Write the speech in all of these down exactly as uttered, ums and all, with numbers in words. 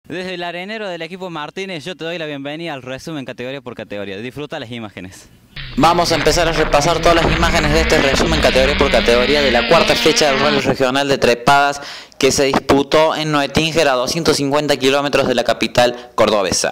Desde el arenero del equipo Martínez, yo te doy la bienvenida al resumen categoría por categoría. Disfruta las imágenes. Vamos a empezar a repasar todas las imágenes de este resumen categoría por categoría de la cuarta fecha del Rally Regional de Trepadas que se disputó en Noetinger a doscientos cincuenta kilómetros de la capital cordobesa.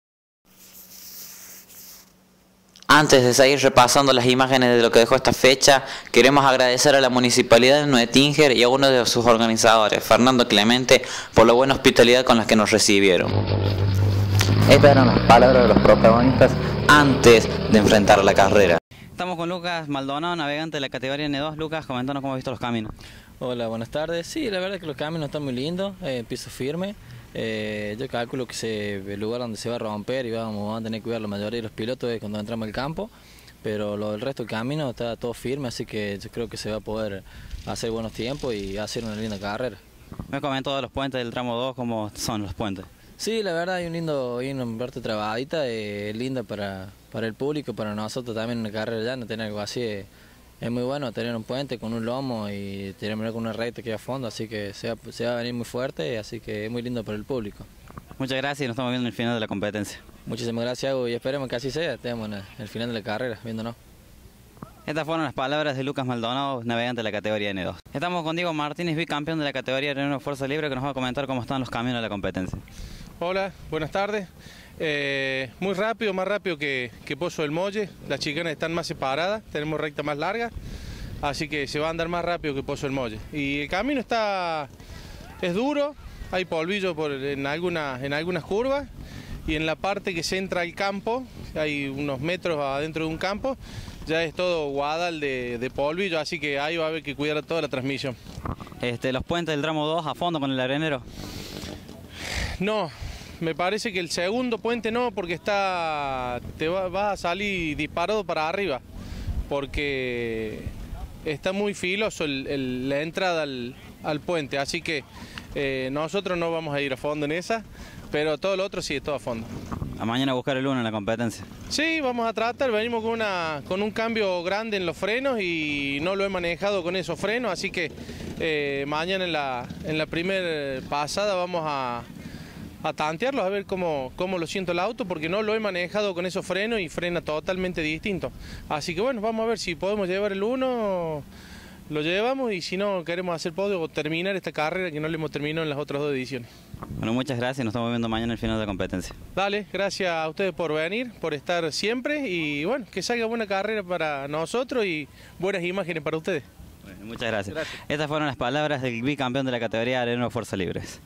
Antes de seguir repasando las imágenes de lo que dejó esta fecha, queremos agradecer a la Municipalidad de Noetinger y a uno de sus organizadores, Fernando Clemente, por la buena hospitalidad con la que nos recibieron. Estas eran las palabras de los protagonistas antes de enfrentar la carrera. Estamos con Lucas Maldonado, navegante de la categoría N dos. Lucas, comentanos cómo has visto los caminos. Hola, buenas tardes. Sí, la verdad es que los caminos están muy lindos, eh, piso firme. Eh, yo calculo que se, el lugar donde se va a romper y vamos, vamos a tener que cuidar la mayoría de los pilotos es cuando entramos al campo, pero lo del resto del camino está todo firme, así que yo creo que se va a poder hacer buenos tiempos y hacer una linda carrera. Me comentó de los puentes del tramo dos, ¿cómo son los puentes? Sí, la verdad hay un lindo, hay una parte trabadita, eh, linda para, para el público, para nosotros también una carrera ya, no tener algo así. Eh, Es muy bueno tener un puente con un lomo y terminar con una recta que va a fondo, así que se va, se va a venir muy fuerte, así que es muy lindo para el público. Muchas gracias y nos estamos viendo en el final de la competencia. Muchísimas gracias, Hugo, y esperemos que así sea, estemos en el final de la carrera, viéndonos. Estas fueron las palabras de Lucas Maldonado, navegante de la categoría N dos. Estamos con Diego Martínez, bicampeón de la categoría Renault Fuerza Libre, que nos va a comentar cómo están los caminos de la competencia. Hola, buenas tardes. Eh, muy rápido, más rápido que, que Pozo del Molle, las chicanas están más separadas, tenemos recta más larga, así que se va a andar más rápido que Pozo del Molle. Y el camino está, es duro, hay polvillo por, en, algunas, en algunas curvas y en la parte que se entra al campo, hay unos metros adentro de un campo, ya es todo guadal de, de polvillo, así que ahí va a haber que cuidar toda la transmisión. Este, los puentes del tramo dos a fondo con el arenero. No. Me parece que el segundo puente no, porque está te va, vas a salir disparado para arriba, porque está muy filoso el, el, la entrada al, al puente, así que eh, nosotros no vamos a ir a fondo en esa, pero todo lo otro sí, es todo a fondo. A mañana buscar el uno en la competencia. Sí, vamos a tratar, venimos con, una, con un cambio grande en los frenos y no lo he manejado con esos frenos, así que eh, mañana en la, en la primera pasada vamos a... a tantearlos, a ver cómo, cómo lo siento el auto, porque no lo he manejado con esos frenos y frena totalmente distinto. Así que bueno, vamos a ver si podemos llevar el uno, lo llevamos, y si no queremos hacer podio o terminar esta carrera que no le hemos terminado en las otras dos ediciones. Bueno, muchas gracias, nos estamos viendo mañana en el final de la competencia. Dale, gracias a ustedes por venir, por estar siempre, y bueno, que salga buena carrera para nosotros y buenas imágenes para ustedes. Bueno, muchas gracias. Gracias. Estas fueron las palabras del bicampeón de la categoría Renault Fuerza Libres.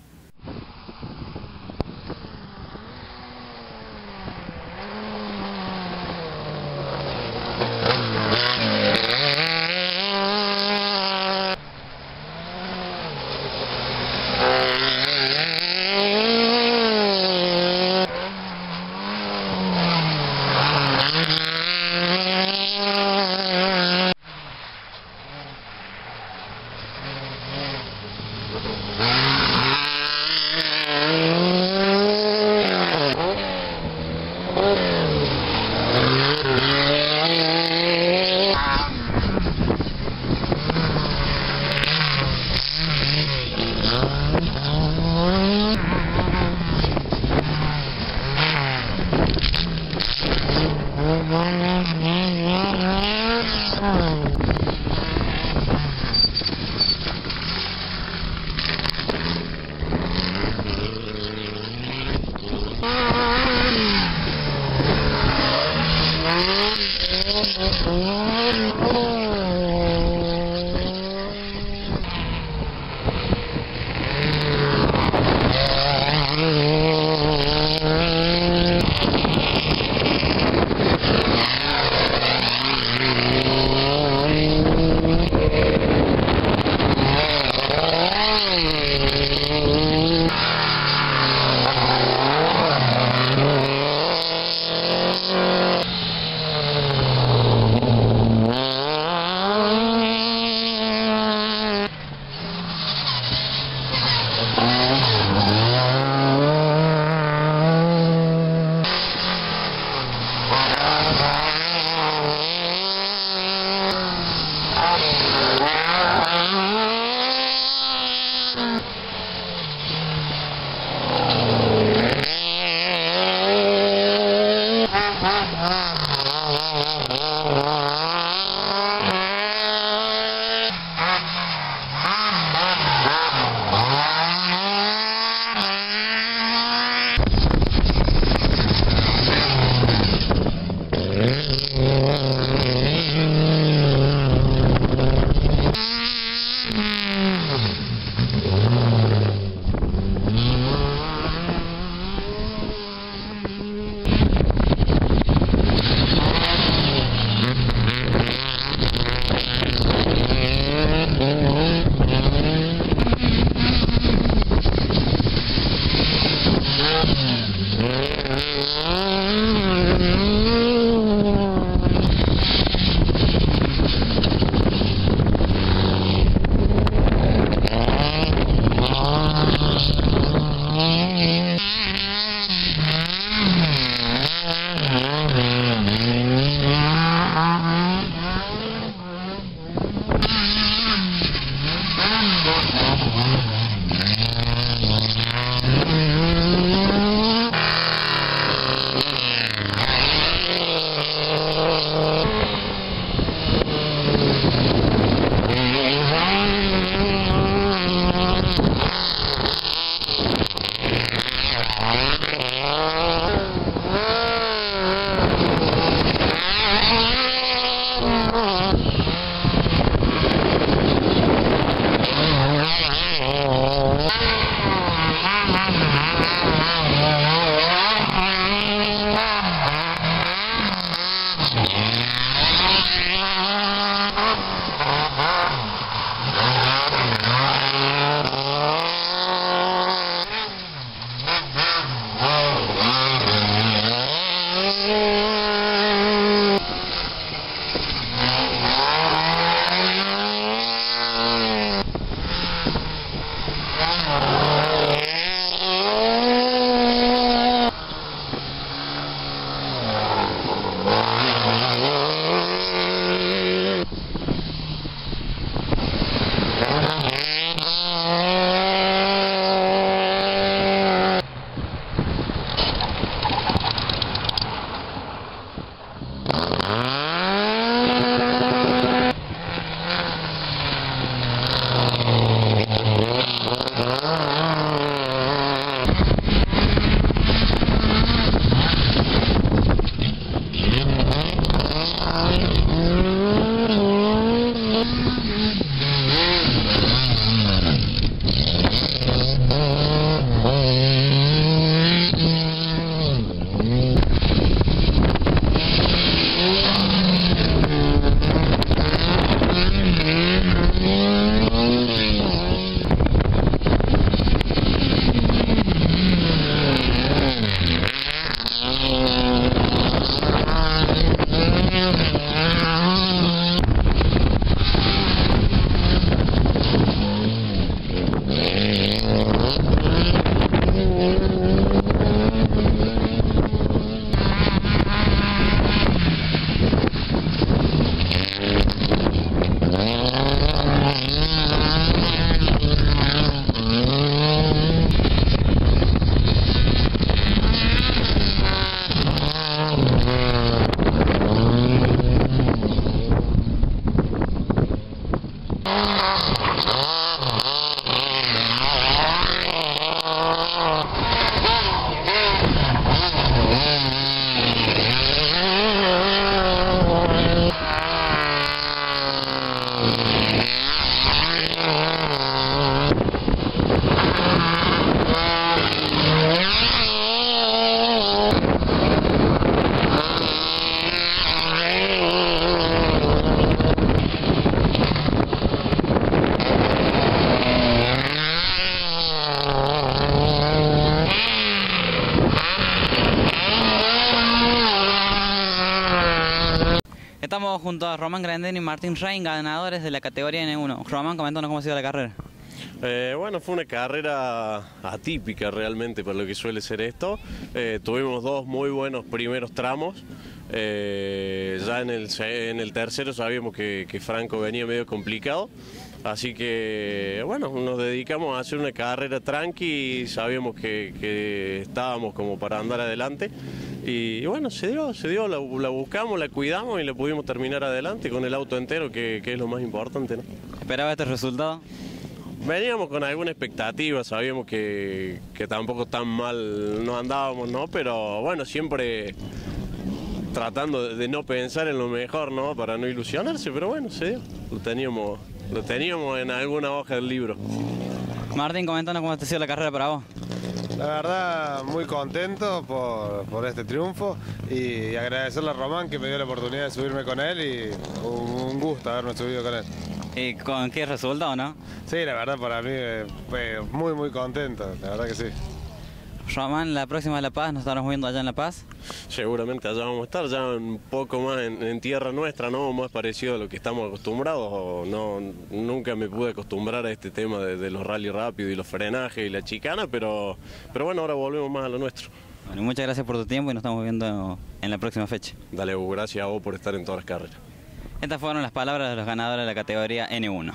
Estamos junto a Román Grandén y Martín Rein, ganadores de la categoría N uno. Román, coméntanos cómo ha sido la carrera. Eh, bueno, fue una carrera atípica realmente para lo que suele ser esto. Eh, tuvimos dos muy buenos primeros tramos. Eh, ya en el, en el tercero sabíamos que, que Franco venía medio complicado. Así que, bueno, nos dedicamos a hacer una carrera tranqui y sabíamos que, que estábamos como para andar adelante. Y, y bueno, se dio, se dio, la, la buscamos, la cuidamos y la pudimos terminar adelante con el auto entero, que, que es lo más importante, ¿no? ¿Esperaba este resultado? Veníamos con alguna expectativa, sabíamos que, que tampoco tan mal no andábamos, ¿no? Pero bueno, siempre tratando de, de no pensar en lo mejor, ¿no? Para no ilusionarse, pero bueno, se dio. Lo teníamos, lo teníamos en alguna hoja del libro. Martín, coméntanos cómo ha sido la carrera para vos. La verdad, muy contento por, por este triunfo y agradecerle a Román que me dio la oportunidad de subirme con él y un gusto haberme subido con él. ¿Y con qué resultado, no? Sí, la verdad para mí eh, fue muy muy contento, la verdad que sí. Román, la próxima de La Paz, nos estaremos viendo allá en La Paz. Seguramente allá vamos a estar, ya un poco más en, en tierra nuestra, ¿no? Más parecido a lo que estamos acostumbrados. O no, nunca me pude acostumbrar a este tema de, de los rally rápidos y los frenajes y la chicana, pero, pero bueno, ahora volvemos más a lo nuestro. Bueno, muchas gracias por tu tiempo y nos estamos viendo en la próxima fecha. Dale, Hugo, gracias a vos por estar en todas las carreras. Estas fueron las palabras de los ganadores de la categoría N uno.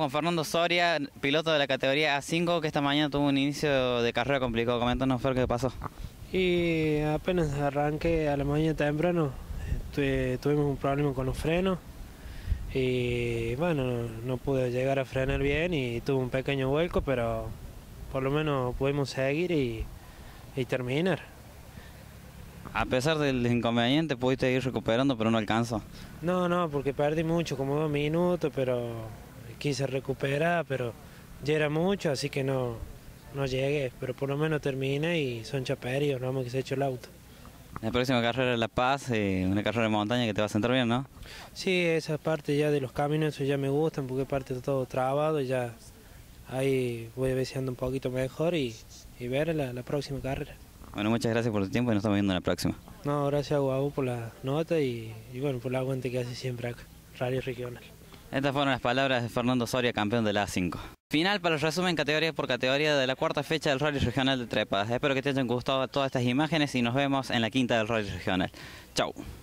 con Fernando Soria, piloto de la categoría A cinco, que esta mañana tuvo un inicio de carrera complicado. Coméntanos, Fer, qué pasó. Y apenas arranqué a la mañana temprano, tuve, tuvimos un problema con los frenos y bueno, no, no pude llegar a frenar bien y tuve un pequeño vuelco, pero por lo menos pudimos seguir y, y terminar. A pesar del inconveniente, pudiste ir recuperando, pero no alcanzó. No, no, porque perdí mucho, como dos minutos, pero quise recuperar, pero ya era mucho, así que no, no llegué, pero por lo menos terminé y son chaperios, no vamos que se ha hecho el auto. La próxima carrera es La Paz, eh, una carrera de montaña que te va a sentar bien, ¿no? Sí, esa parte ya de los caminos, eso ya me gustan, porque parte de todo trabado, ya ahí voy a ver si ando un poquito mejor y, y ver la, la próxima carrera. Bueno, muchas gracias por tu tiempo y nos estamos viendo en la próxima. No, gracias a Guau por la nota y, y bueno, por el aguante que hace siempre acá, Radio Regional. Estas fueron las palabras de Fernando Soria, campeón de la A cinco. Final para el resumen categoría por categoría de la cuarta fecha del Rally Regional de Trepas. Espero que te hayan gustado todas estas imágenes y nos vemos en la quinta del Rally Regional. Chau.